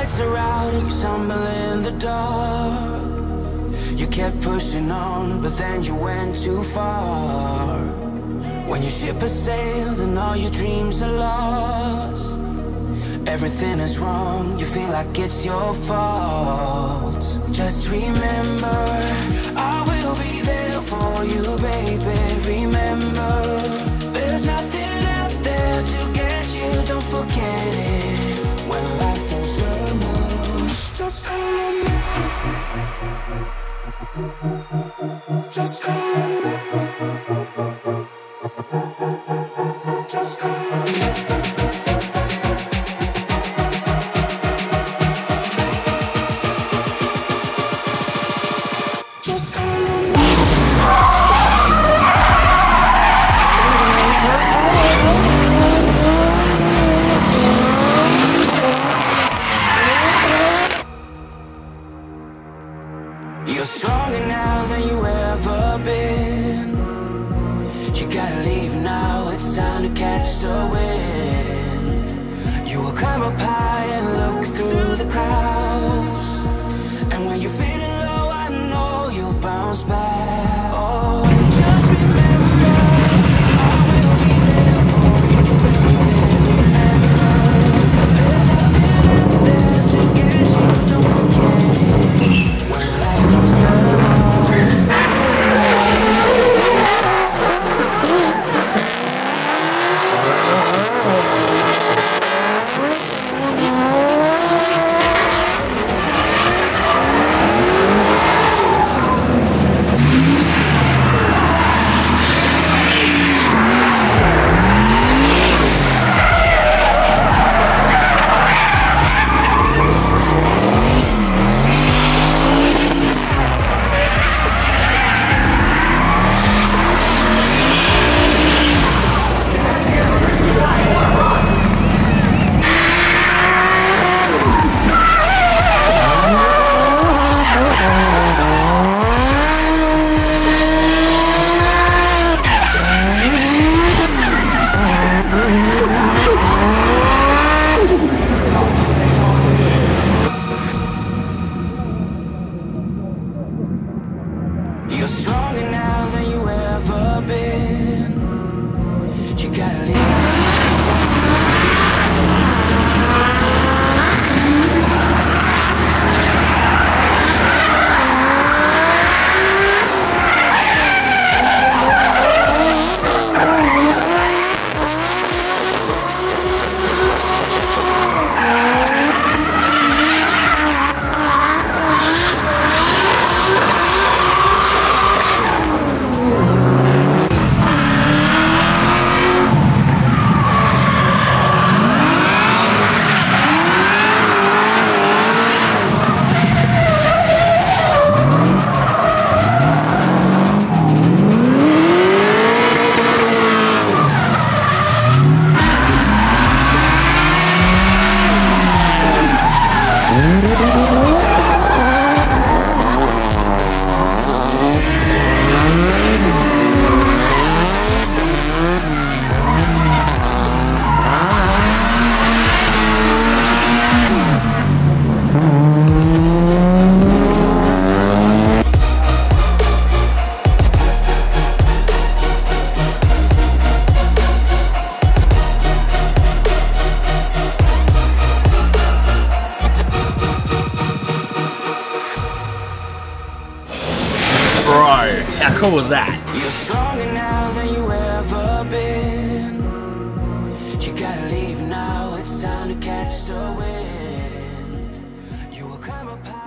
lights are out and you stumble in the dark. You kept pushing on, but then you went too far. When your ship has sailed and all your dreams are lost, everything is wrong, you feel like it's your fault. Just remember, I will be there for you, baby. Remember, there's nothing out there to get you, don't forget it. When life feels lemons, just call me. Just call me. Just call me. You're stronger now than you ever been. You gotta leave now, it's time to catch the wind. You will climb up high and look through the clouds, and when you're feeling low, I know you'll bounce back. Oh, and just remember, I will be there for you, baby. Remember, there's nothing out there to get you, don't forget it. When life throws lemons, you're stronger now than you ever been. You gotta leave. Bro, how cool was that? You're stronger now than you ever been. You gotta leave now, it's time to catch the wind. You will climb up high.